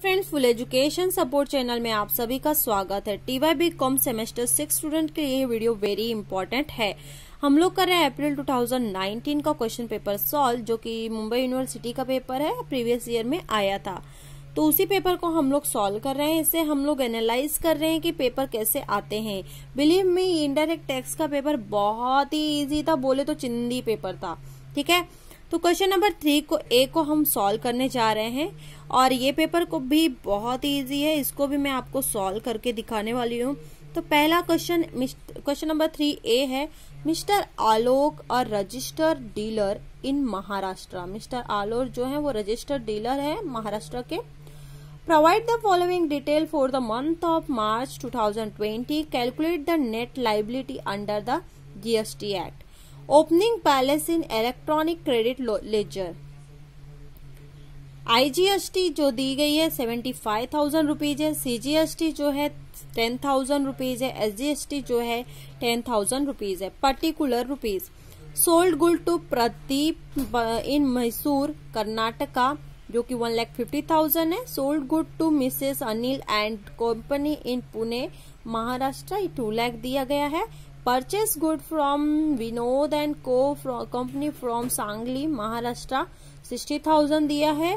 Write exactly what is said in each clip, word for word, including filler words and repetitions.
Friends, full education support channel में आप सभी का स्वागत है। TY B com semester six student के लिए ये वीडियो वेरी इंपॉर्टेंट है। हम लोग कर रहे हैं अप्रैल टू थाउजेंड नाइनटीन का क्वेश्चन पेपर सॉल्व, जो कि मुंबई यूनिवर्सिटी का पेपर है, प्रीवियस ईयर में आया था। तो उसी पेपर को हम लोग सॉल्व कर रहे हैं। इससे हम लोग एनालाइज कर रहे हैं कि पेपर कैसे आते हैं। बिलीव मी, इनडायरेक्ट टैक्स का पेपर बहुत ही इजी था, बोले तो चिंदी पेपर था। ठीक है, तो क्वेश्चन नंबर थ्री को ए को हम सॉल्व करने जा रहे हैं और ये पेपर को भी बहुत ही इजी है, इसको भी मैं आपको सॉल्व करके दिखाने वाली हूँ। तो पहला question question number three A है, मिस्टर आलोक और register dealer in Maharashtra. Mister Alok जो है वो रजिस्टर डीलर है महाराष्ट्र के। Provide the following detail for the month of March two thousand twenty. Calculate the net liability under the GST act. Opening balance in electronic credit ledger. IGST जो दी गई है seventy five thousand rupees है, CGST जो है ten thousand rupees है, SGST जो है टेन थाउजेंड रुपीज है। Particular rupees sold good to Pradeep in Mysore Karnataka जो कि वन लैख फिफ्टी थाउजेंड है। Sold good to Mrs Anil and company in Pune Maharashtra two lakh दिया गया है। Purchase good from Vinod and co company from Sangli Maharashtra sixty thousand दिया है।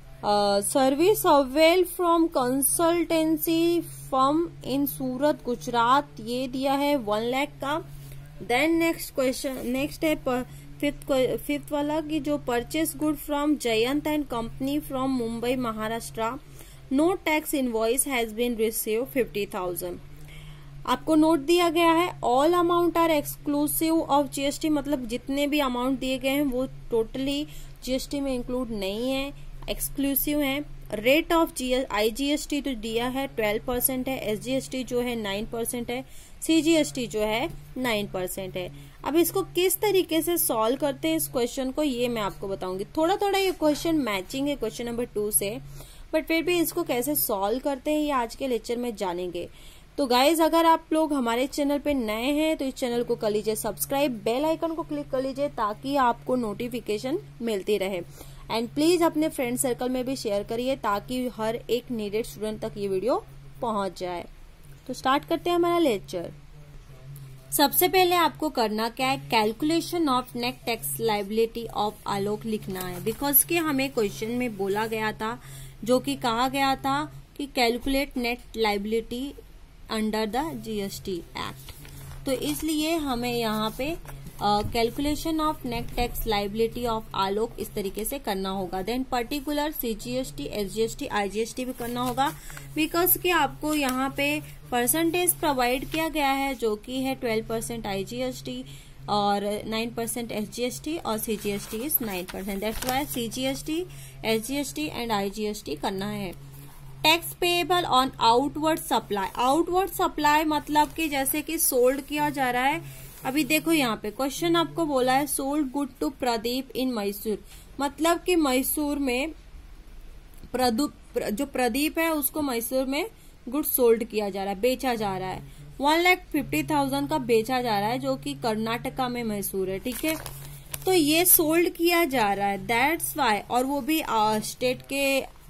Service avail from consultancy firm in Surat Gujarat ये दिया है वन लैख का। देन नेक्स्ट क्वेश्चन नेक्स्ट है फिफ्थ फिफ्थ वाला कि जो purchase good from Jayant and company from Mumbai Maharashtra no tax invoice has been receive fifty thousand. आपको नोट दिया गया है all amount are exclusive of GST, मतलब जितने भी अमाउंट दिए गए हैं वो टोटली जीएसटी में इंक्लूड नहीं है, एक्सक्लूसिव है। रेट ऑफ आईजीएसटी तो दिया है ट्वेल्व परसेंट है, एसजीएसटी जो है नाइन परसेंट है, सीजीएसटी जो है नाइन परसेंट है। अब इसको किस तरीके से सॉल्व करते हैं इस क्वेश्चन को, ये मैं आपको बताऊंगी। थोड़ा थोड़ा ये क्वेश्चन मैचिंग है क्वेश्चन नंबर टू से, बट फिर भी इसको कैसे सॉल्व करते हैं ये आज के लेक्चर में जानेंगे। तो गाइज, अगर आप लोग हमारे चैनल पे नए हैं तो इस चैनल को कर लीजिए सब्सक्राइब, बेल आइकन को क्लिक कर लीजिए ताकि आपको नोटिफिकेशन मिलती रहे। एंड प्लीज अपने फ्रेंड सर्कल में भी शेयर करिए ताकि हर एक नीडेड स्टूडेंट तक ये वीडियो पहुंच जाए। तो स्टार्ट करते हैं हमारा लेक्चर। सबसे पहले आपको करना क्या है, calculation of net tax liability of Alok लिखना है। बिकॉज कि हमें क्वेश्चन में बोला गया था, जो कि कहा गया था कि calculate net liability under the GST act. तो इसलिए हमें यहाँ पे calculation of net tax liability of Alok इस तरीके से करना होगा। Then particular CGST, SGST, IGST भी करना होगा। बिकॉज कि आपको यहाँ पे परसेंटेज प्रोवाइड किया गया है जो कि है ट्वेल्व परसेंट आईजीएसटी और नाइन परसेंट एसजीएसटी और CGST is nine percent. That's why CGST, SGST and IGST करना है। Tax payable on outward supply. Outward supply मतलब कि जैसे कि सोल्ड किया जा रहा है। अभी देखो यहाँ पे क्वेश्चन आपको बोला है sold good to Pradeep in Mysore, मतलब कि मैसूर में प्रदीप जो प्रदीप है उसको मैसूर में गुड सोल्ड किया जा रहा है, बेचा जा रहा है। वन लैख फिफ्टी थाउजेंड का बेचा जा रहा है जो कि कर्नाटका में मैसूर है। ठीक है, तो ये सोल्ड किया जा रहा है, दैट्स वाई, और वो भी स्टेट के,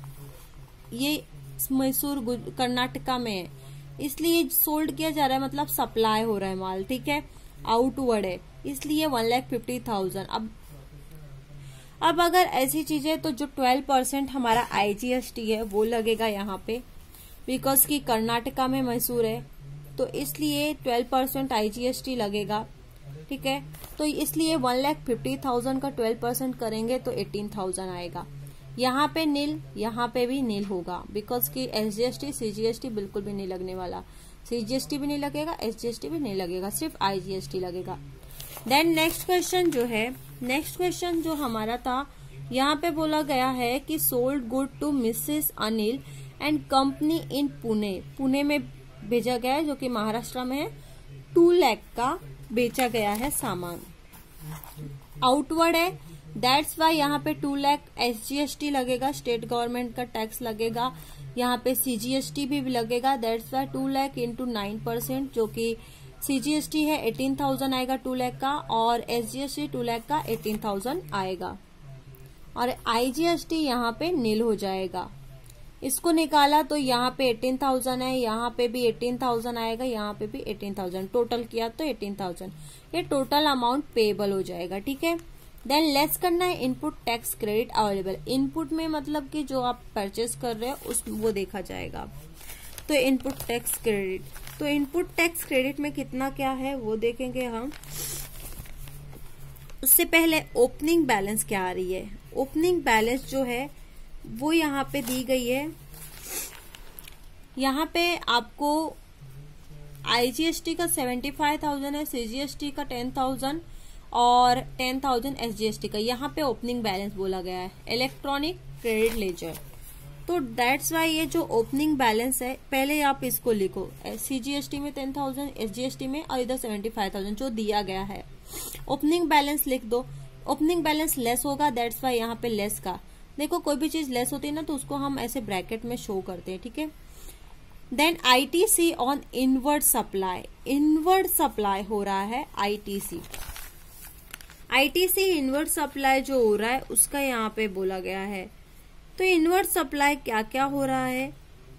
ये मैसूर कर्नाटका में है, इसलिए सोल्ड किया जा रहा है, मतलब सप्लाई हो रहा है माल। ठीक है, आउटवर्ड है, इसलिए वन लैख फिफ्टी थाउजेंड। अब अब अगर ऐसी चीजें तो जो ट्वेल्व परसेंट हमारा आईजीएसटी है वो लगेगा यहाँ पे, बिकॉज कि कर्नाटका में मैसूर है तो इसलिए ट्वेल्व परसेंट आईजीएसटी लगेगा। ठीक है, तो इसलिए वन लैख फिफ्टी थाउजेंड का ट्वेल्व परसेंट करेंगे तो एटीन थाउजेंड आएगा। यहाँ पे नील, यहाँ पे भी नील होगा, बिकॉज कि एसजीएसटी, सीजीएसटी बिल्कुल भी नहीं लगने वाला, सीजीएसटी भी नहीं लगेगा, एसजीएसटी भी नहीं लगेगा, सिर्फ आईजीएसटी लगेगा। देन नेक्स्ट क्वेश्चन जो है, नेक्स्ट क्वेश्चन जो हमारा था, यहाँ पे बोला गया है कि sold good to Mrs Anil and company in Pune. Pune में भेजा गया है जो कि महाराष्ट्र में है, टू लैख का बेचा गया है सामान। आउटवर्ड है, दैट्स वाई यहाँ पे टू लैख एसजीएसटी लगेगा, स्टेट गवर्नमेंट का टैक्स लगेगा। यहाँ पे सीजीएसटी भी लगेगा, that's why two lakh into nine percent, जो कि सीजीएसटी है एटीन थाउजेंड आएगा टू लैख का, और एसजीएसटी टू लैख का एटीन थाउजेंड आएगा, और आईजीएसटी यहाँ पे नील हो जाएगा। इसको निकाला तो यहाँ पे एटीन थाउजेंड है, यहाँ पे भी एटीन थाउजेंड आएगा, यहाँ पे भी एटीन थाउजेंड, टोटल किया तो एटीन थाउजेंड, ये टोटल अमाउंट पेएबल हो जाएगा। ठीक है, देन लेस करना है input tax credit available. Input में मतलब कि जो आप परचेस कर रहे हो उस वो देखा जाएगा। तो इनपुट टैक्स क्रेडिट, तो इनपुट टैक्स क्रेडिट में कितना क्या है वो देखेंगे हम। उससे पहले ओपनिंग बैलेंस क्या आ रही है। ओपनिंग बैलेंस जो है वो यहाँ पे दी गई है। यहाँ पे आपको आईजीएसटी का सेवेंटी फाइव थाउजेंड है, सीजीएसटी का टेन थाउजेंड और टेन थाउजेंड एसजीएसटी का। यहाँ पे ओपनिंग बैलेंस बोला गया है, इलेक्ट्रॉनिक क्रेडिट लेजर। तो दैट्स वाई ये जो ओपनिंग बैलेंस है, पहले आप इसको लिखो, सीजीएसटी में टेन थाउजेंड, एसजीएसटी में, और इधर सेवेंटी फाइव थाउजेंड जो दिया गया है। ओपनिंग बैलेंस लिख दो। ओपनिंग बैलेंस लेस होगा, दैट्स वाई यहाँ पे लेस का। देखो कोई भी चीज लेस होती है ना तो उसको हम ऐसे ब्रैकेट में शो करते हैं। ठीक है, then ITC on inward supply, inward supply हो रहा है आईटीसी। आईटीसी इनवर्ड सप्लाई जो हो रहा है उसका यहाँ पे बोला गया है। तो इनवर्ड सप्लाई क्या क्या हो रहा है,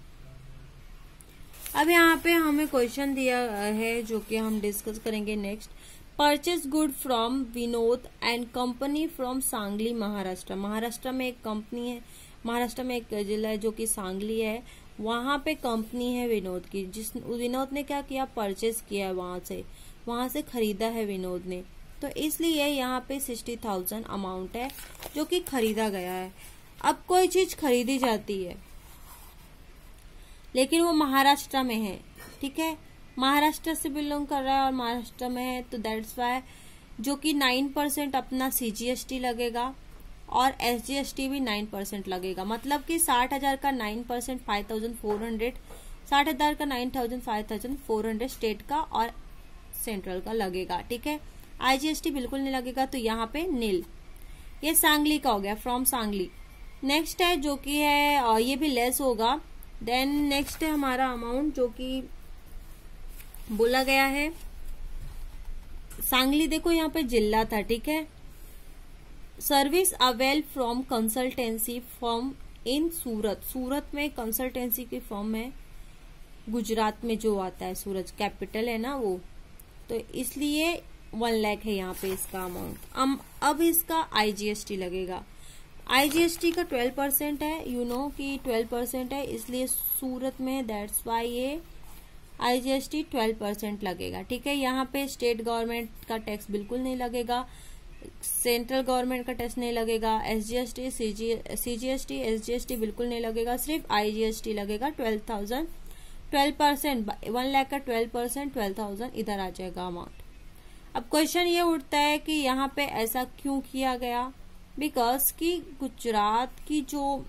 अब यहाँ पे हमें क्वेश्चन दिया है जो कि हम डिस्कस करेंगे next. Purchase good from Vinod and company from Sangli Maharashtra. Maharashtra में एक कंपनी है, महाराष्ट्र में एक जिला है जो कि सांगली है, वहां पे कंपनी है विनोद की। जिस विनोद ने क्या किया, परचेज किया है वहां से, वहां से खरीदा है विनोद ने। तो इसलिए यहाँ पे सिक्सटी थाउजेंड अमाउंट है जो कि खरीदा गया है। अब कोई चीज खरीदी जाती है लेकिन वो महाराष्ट्र में है, ठीक है, महाराष्ट्र से बिलोंग कर रहा है और महाराष्ट्र में है, तो दैट्स वाई जो कि नाइन परसेंट अपना सीजीएसटी लगेगा और एसजीएसटी भी नाइन परसेंट लगेगा। मतलब कि साठ हजार का nine percent five thousand four hundred, साठ हजार का nine thousand five thousand four hundred state का और सेंट्रल का लगेगा। ठीक है, आईजीएसटी बिल्कुल नहीं लगेगा, तो यहाँ पे नील। ये सांगली का हो गया, फ्रॉम सांगली। नेक्स्ट है जो कि है, और ये भी लेस होगा। देन नेक्स्ट है हमारा अमाउंट जो कि बोला गया है सांगली। देखो यहाँ पे जिला था, ठीक है। Service avail from consultancy firm in Surat, Surat में कंसल्टेंसी की फर्म है, गुजरात में जो आता है, सूरत कैपिटल है ना वो, तो इसलिए वन लाख है यहाँ पे इसका अमाउंट। अब अब इसका आईजीएसटी लगेगा। आईजीएसटी का ट्वेल्व परसेंट है, यू नो कि ट्वेल्व परसेंट है, इसलिए सूरत में दैट्स वाई ये आईजीएसटी ट्वेल्व परसेंट लगेगा। ठीक है, यहाँ पे स्टेट गवर्नमेंट का टैक्स बिल्कुल नहीं लगेगा, सेंट्रल गवर्नमेंट का टैक्स नहीं लगेगा, एसजीएसटी, सीजीएसटी, एसजीएसटी बिल्कुल नहीं लगेगा, सिर्फ आईजीएसटी लगेगा। Twelve thousand twelve percent one lakh का ट्वेल्व परसेंट ट्वेल्व थाउजेंड इधर आ जाएगा अमाउंट। अब क्वेश्चन ये उठता है कि यहाँ पे ऐसा क्यों किया गया, बिकॉज कि गुजरात की जो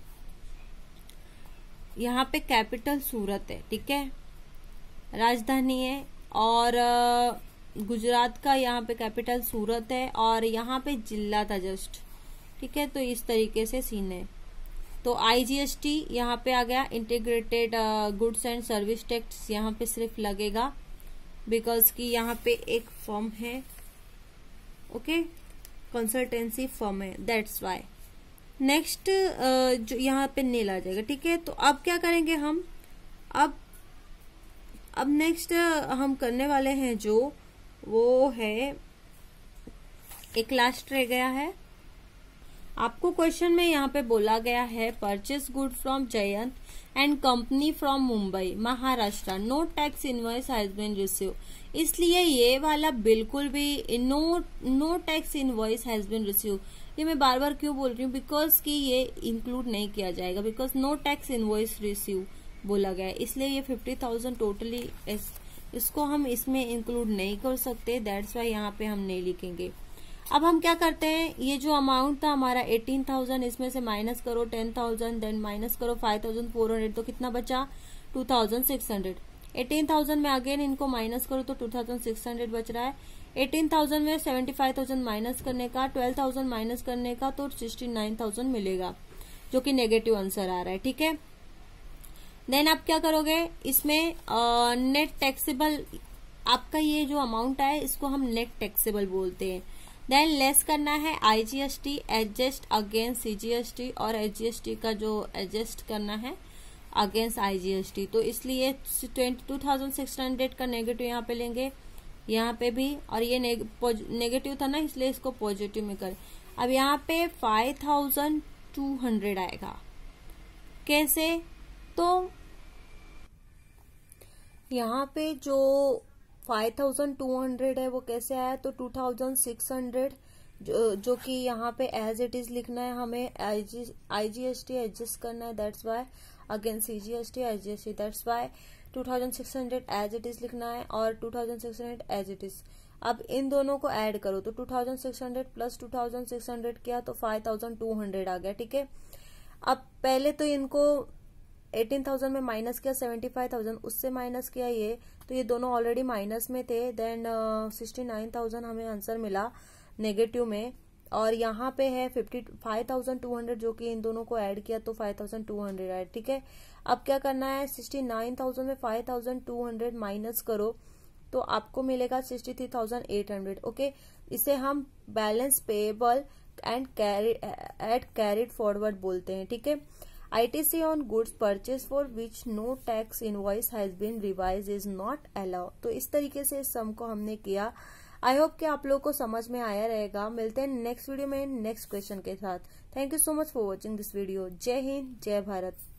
यहाँ पे कैपिटल सूरत है, ठीक है, राजधानी है, और गुजरात का यहाँ पे कैपिटल सूरत है और यहाँ पे जिला था जस्ट, ठीक है। तो इस तरीके से सीन है। तो आईजीएसटी यहाँ पे आ गया, integrated goods and service tax यहाँ पे सिर्फ लगेगा बिकॉज कि यहाँ पे एक फर्म है, ओके, कंसल्टेंसी फर्म है, दैट्स वाई। नेक्स्ट जो यहाँ पे नील आ जाएगा, ठीक है। तो अब क्या करेंगे हम, अब अब नेक्स्ट हम करने वाले हैं जो वो है, एक लास्ट रह गया है। आपको क्वेश्चन में यहाँ पे बोला गया है purchase good from Jayant and company from Mumbai Maharashtra, no tax invoice has been receive. इसलिए ये वाला बिल्कुल भी no no tax invoice has been receive, ये मैं बार बार क्यों बोल रही हूँ, बिकॉज कि ये इंक्लूड नहीं किया जाएगा, because no tax invoice receive बोला गया है, इसलिए ये फिफ्टी थाउजेंड टोटली इस, इसको हम इसमें इंक्लूड नहीं कर सकते, दैट्स वाई यहाँ पे हम नहीं लिखेंगे। अब हम क्या करते हैं, ये जो अमाउंट था हमारा एटीन थाउजेंड, इसमें से माइनस करो टेन थाउजेंड, देन माइनस करो फाइव थाउजेंड फोर हंड्रेड, तो कितना बचा two thousand six hundred. Eighteen thousand में अगेन इनको माइनस करो तो टू थाउजेंड सिक्स हंड्रेड बच रहा है। एटीन थाउजेंड में सेवेंटी फाइव थाउजेंड माइनस करने का, ट्वेल्व थाउजेंड माइनस करने का, तो सिक्सटी नाइन थाउजेंड मिलेगा, जो कि नेगेटिव आंसर आ रहा है, ठीक है। देन आप क्या करोगे, इसमें नेट टैक्सेबल आपका ये जो अमाउंट है इसको हम नेट टैक्सेबल बोलते हैं। देन लेस करना है आईजीएसटी, एडजस्ट अगेंस्ट सीजीएसटी, और एचजीएसटी का जो एडजस्ट करना है अगेंस्ट आईजीएसटी, तो इसलिए टू थाउजेंड सिक्स हंड्रेड का नेगेटिव यहाँ पे लेंगे, यहाँ पे भी, और ये नेगेटिव था ना इसलिए इसको पॉजिटिव में करें। अब यहाँ पे फाइव थाउजेंड टू हंड्रेड आएगा, कैसे? तो यहाँ पे जो फाइव थाउजेंड टू हंड्रेड है वो कैसे आया, तो टू थाउजेंड सिक्स हंड्रेड जो जो कि यहाँ पे एज इट इज लिखना है, हमें आईजीएसटी एडजस्ट करना है, that's why again CGST IGST, that's why two thousand six hundred as it is लिखना है और two thousand six hundred as it is. अब इन दोनों को ऐड करो तो two thousand six hundred plus two thousand six hundred किया तो फाइव थाउजेंड टू हंड्रेड आ गया, ठीक है। अब पहले तो इनको एटीन थाउजेंड में माइनस किया, सेवेंटी फाइव थाउजेंड उससे माइनस किया ये, तो ये दोनों ऑलरेडी माइनस में थे, देन सिक्सटी नाइन थाउजेंड हमें आंसर मिला नेगेटिव में, और यहाँ पे है fifty five thousand two hundred जो कि इन दोनों को ऐड किया तो फाइव थाउजेंड टू हंड्रेड आया, ठीक है। अब क्या करना है, सिक्सटी नाइन थाउजेंड में five thousand two hundred minus करो तो आपको मिलेगा sixty three thousand eight hundred, okay. इसे हम balance payable and carry at carried forward बोलते हैं, ठीक है। ITC on goods purchase for which no tax invoice has been revise is not allow. तो इस तरीके से इस सम को हमने किया। आई होप कि आप लोगों को समझ में आया रहेगा। मिलते हैं नेक्स्ट वीडियो में नेक्स्ट क्वेश्चन के साथ। Thank you so much for watching this video. जय हिंद, जय भारत।